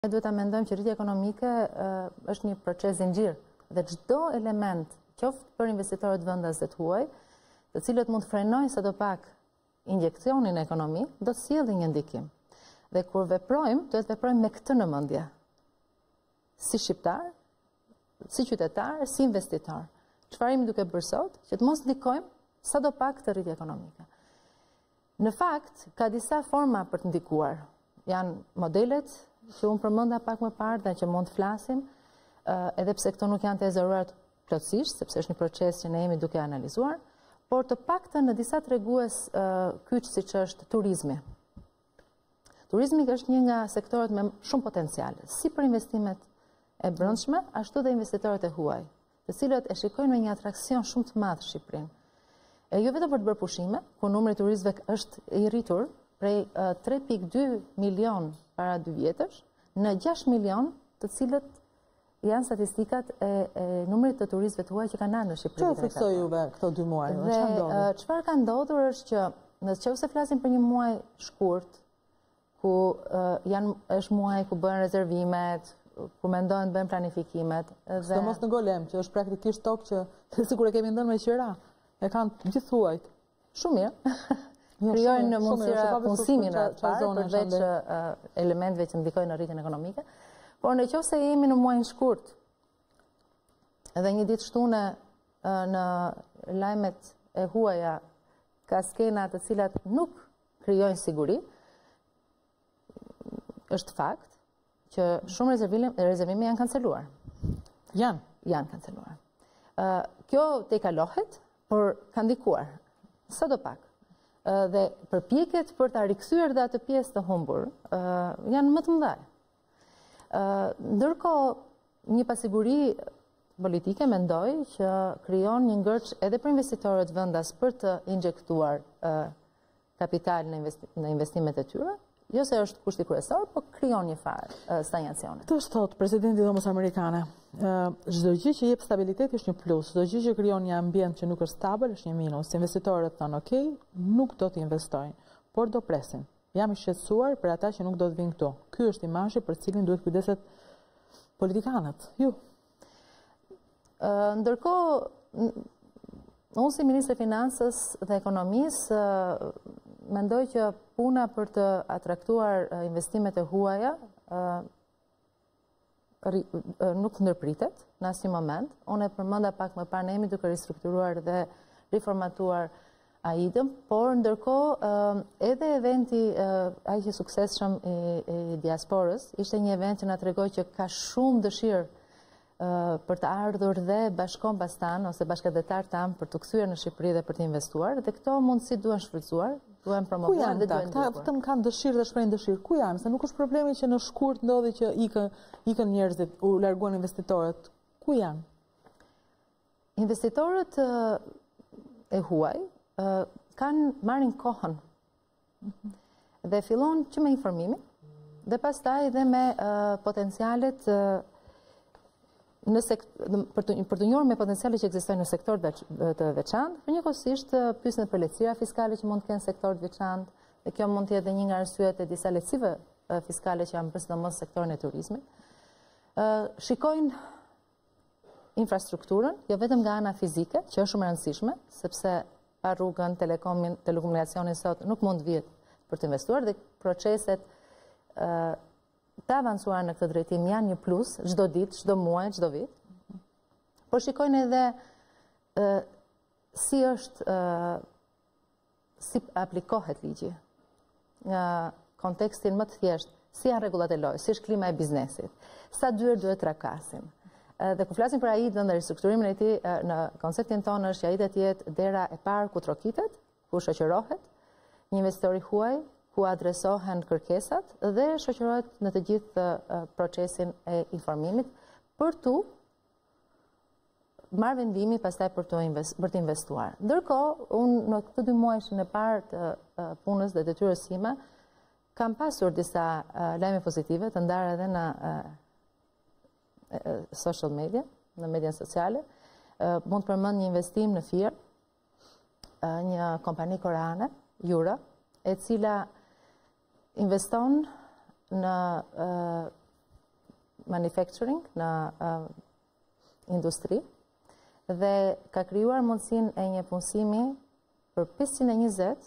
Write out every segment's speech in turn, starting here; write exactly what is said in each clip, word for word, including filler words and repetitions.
Ne duhet ta mendojmë që rritja ekonomike uh, është një proces zinxhir dhe çdo element, qoftë për investitorët vendas të huaj, të cilët mund të frenojnë sadopak injeksionin e ekonomi, do të sjellin një ndikim. Dhe kur veprojmë, duhet të veprojmë me këtë në mendje. Si shqiptar, si qytetar, si investitor. Çfarë jemi duke bërë sot, që të mos ndikojmë sadopak të rritje ekonomike. Në fakt, ka disa forma për të ndikuar. Janë modelet që unë përmenda pak më parë dhe që mund të flasim, edhe pse këto nuk janë të ezaruar plotësisht, sepse është një proces që ne jemi duke analizuar, por të paktën në disa tregues kyç siç është turizmi. Turizmi është një nga sektorët me shumë potencial, si për investimet e brendshme, ashtu dhe investitorët e huaj, të cilët e shikojnë me një atraksion shumë të madh Shqipërinë. E jo vetëm për të bërë pushime, ku numri i turistëve është i rritur prej tre pikë dy milion para dy vjetësh, në gjashtë milion, të cilët janë statistikat e, e numrit të turistëve të huaj që kanë ardhur në Shqipëri. Çfarë fiksoi juve këto dy muaj? Dhe çfarë ka ndodhur është që nëse flasim për një muaj shkurt, ku uh, janë është muaj ku bëhen rezervimet, ku mendojnë të bëjnë planifikimet. Dhe mos në golem, që është praktikisht tokë që sikur e kemi ndënë me qira, e kanë gjithë huajt. Shumë mirë. Krijojnë në mundësira punësimin në atë parë, përveç elementëve që ndikojnë në rritjen ekonomike. Por në qoftë se jemi në muajin shkurt, edhe një ditë shtune në lajmet e huaja ka skena të cilat nuk krijojnë siguri, është fakt që shumë rezervime janë kanceluar. Janë? Janë kanceluar. Kjo te kalohet, por ka ndikuar. Sadopak. Dhe përpjekjet për ta rikthyer dhe atë pjesë të humbur janë më të mëdha. Ndërkohë, një pasiguri politike mendoj që krijon një ngërç edhe për investitorët vendas për të injektuar kapital në investimet e tyre. Jo se është kushti kryesor, por krijon një farë stagnacione. Të thot presidenti i Dhomës Amerikane, çdo gjë që jep stabilitet është një plus, çdo gjë që krijon një ambient që nuk është stabil është një minus. Investitorët thonë, "Ok, nuk do të investojnë, por do presin. Jam i shqetësuar për ata që nuk do të vinë këtu." Ky është imazhi për cilin duhet kujdeset politikanët. Ju. Ndërkohë, unë si ministre finansës dhe ekonomisë mendoj që puna për të atraktuar investimet e huaja nuk ndërpritet në asnjë moment. Unë e përmenda pak më parë, ne jemi duke ristrukturuar dhe riformatuar A I D-ën, por ndërkohë edhe eventi ai që suksesshëm i diasporës ishte një event që na tregoi që ka shumë dëshirë për të ardhur dhe bashkon pastan ose bashkëdhetar tan për të kthyer në Shqipëri dhe për të investuar, dhe këto mundësi duhen shfrytzuar, duhen promovuar dhe duhen ndikuar. Ata vetëm kanë dëshirë dhe shprehin dëshirë. Ku janë? Se nuk është problemi që në shkurt ndodhi që ikën ikën njerëzit, u larguan investitorët. Ku janë? Investitorët e huaj kanë marrin kohën. Dhe fillon që me informimin dhe pastaj dhe me potencialet Në për të, për të njohur me potencialet që ekzistojnë në sektor të veçantë, për njëkohësisht pyesin për lehtësira fiskale që mund të kenë sektor të veçantë, dhe kjo mund të jetë një nga arsyet e disa lehtësive fiskale që janë për sidomos sektorin e turizmit. Shikojnë infrastrukturën, jo vetëm nga ana fizike, që është shumë e rëndësishme, sepse pa rrugën, telekomin, telekomunikacionin sot nuk mund të vihet për të investuar, dhe proceset të avancuar në këtë drejtim janë një plus çdo ditë, çdo muaj, çdo vit. Por shikojnë edhe uh, si është uh, si aplikohet ligji në kontekstin më të thjeshtë, si janë rregullat e lojës, si është klima e biznesit, sa dyer duhet të trakasim. Uh, dhe kur flasim për A I D-ën dhe ristrukturimin e tij, uh, në konceptin tonë është që A I D-a të jetë dera e parë ku trokitet, ku shoqërohet një investitor i huaj, ku adresohen kërkesat dhe shoqërohet në të gjithë procesin e informimit për të marrë vendimin pastaj për të për të investuar. Ndërkohë, unë në këtë dy muajshin e parë të punës dhe detyrës sime kam pasur disa lajme pozitive të ndarë edhe në social media, në median sociale. Mund të përmend një investim në Fier, një kompani koreane, Jura, e cila investon në uh, manufacturing, në uh, industri, dhe ka krijuar mundësinë e një punësimi për pesëqind e njëzet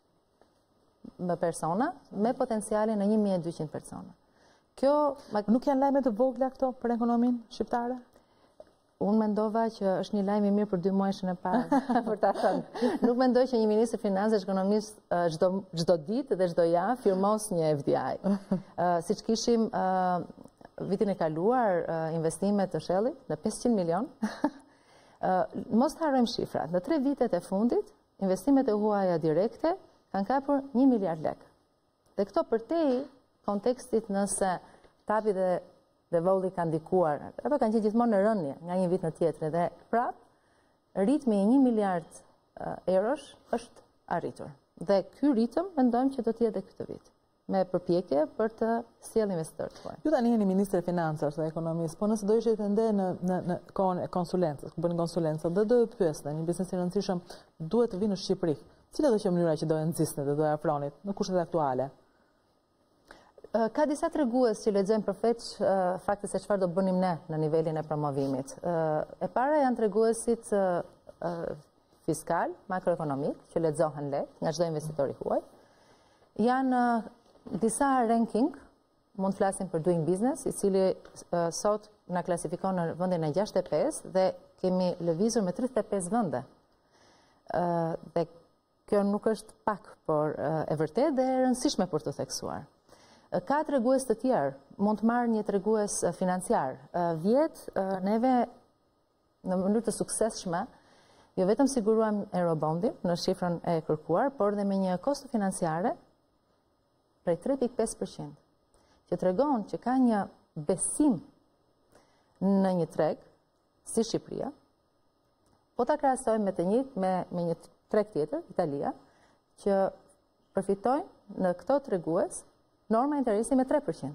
me persona, me potencialin e një mijë e dyqind persona. Kjo, nuk janë lajme të vogla këto për ekonominë shqiptare? Unë mendova që është një lajm i mirë për dy muajshën e parë, për ta thënë. Nuk mendoj që një ministër financës ekonomist çdo çdo ditë dhe çdo javë firmos një F D I. Uh, siç kishim uh, vitin e kaluar uh, investime të Shellit në pesëqind milion. uh, mos të harrojmë shifrat. Në tre vitet e fundit, investimet e huaja direkte kanë kapur një miliard lekë. Dhe këto përtej kontekstit nëse tapi dhe dhe volli kanë ndikuar, ato kanë qenë gjithmonë në rënje nga një vit në tjetrin dhe prap ritmi i një miliard uh, eurosh është arritur. Dhe ky ritëm mendojmë që do të jetë këtë vit, me përpjekje për të sjellë investitorët tuaj. Ju tani jeni ministër e financës dhe ekonomisë, po nëse do ishte të ndë në në në kohën e konsulencës, ku bëni konsulencë, dhe do të pyesni, një biznes i rëndësishëm duhet të vinë në Shqipëri. Cila do të qenë mënyra që do e nxisni dhe do e afronit në kushtet aktuale? Ka disa tregues që lexojmë përveç uh, faktit se çfarë do bënim ne në nivelin e promovimit. Uh, e para janë treguesit uh, uh, fiskal, makroekonomik, që lexohen lehtë nga çdo investitor i huaj. Janë uh, disa ranking, mund të flasim për Doing Business, i cili uh, sot na klasifikon në vendin e gjashtëdhjetë e pesë dhe kemi lëvizur me tridhjetë e pesë vende. Uh, dhe kjo nuk është pak, por uh, e vërtet dhe e rëndësishme për të theksuar. Ka tregues të tjerë, mund të marrë një tregues financiar. Vjet, neve në mënyrë të suksesshme, jo vetëm siguruam eurobondin në shifrën e kërkuar, por dhe me një kosto financiare prej tre pikë pesë përqind, që tregon që ka një besim në një treg, si Shqipëria, po ta krahasojmë me të njëjtë me, me një treg tjetër, Italia, që përfitojnë në këto tregues norma interesi me tre përqind.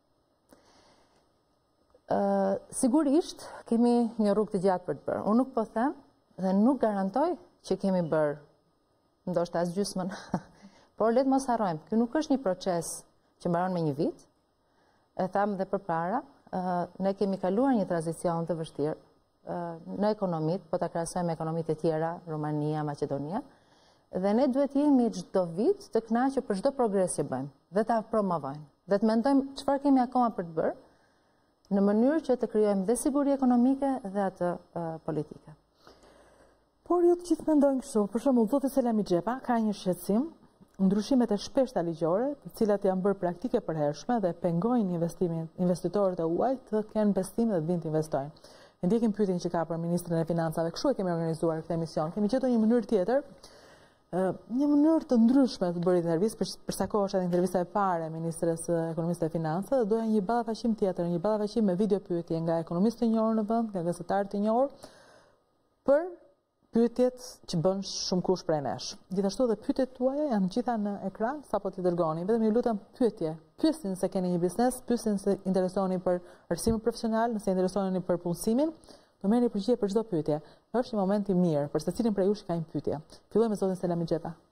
Uh, sigurisht, kemi një rrugë të gjatë për të bërë. Unë nuk po them dhe nuk garantoj që kemi bërë, ndoshta as gjysmën, por letë mos harrojmë, ky nuk është një proces që mbaron me një vit, e thamë dhe përpara, uh, ne kemi kaluar një tranzicion të vështirë uh, në ekonomit, po ta krahasojmë me ekonomitë e tjera, Rumania, Maqedonia, dhe ne duhet jemi çdo vit të kënaqur për çdo progres që bëjmë dhe ta promovojmë. Dhe të mendojmë çfarë kemi akoma për të bërë në mënyrë që të krijojmë dhe siguri ekonomike dhe atë uh, politike. Por jo të gjithë mendojnë kështu. Për shembull, zoti Selami Xhepa ka një shqetësim, ndryshimet e shpeshta ligjore, të cilat janë bërë praktike përhershme dhe pengojnë investimin, investitorët e huaj të kenë besim dhe të vinë të investojnë. E ndjekim pyetjen që ka për ministrin e financave, kështu e kemi organizuar këtë emision. Kemi gjetur një mënyrë tjetër, një mënyrë të ndryshme të bëri intervistë, për, për sa kohë është edhe intervista e parë e ministres ekonomisë dhe financave, dhe doja një ballafaqim tjetër, një ballafaqim me video pyetje nga ekonomistë të njohur në vend, nga gazetarë të njohur, për pyetjet që bën shumë kush prej nesh. Gjithashtu edhe pyetjet tuaja janë gjitha në ekran, sapo t'i dërgoni, vetëm ju lutem pyetje. Pyesni se keni një biznes, pyesni se interesoni për arsimin profesional, nëse interesoni për punësimin, do merrni përgjigje për çdo pyetje. Është një moment i mirë për secilin prej jush që ka një pyetje. Fillojmë me zotin Selami Xhepa.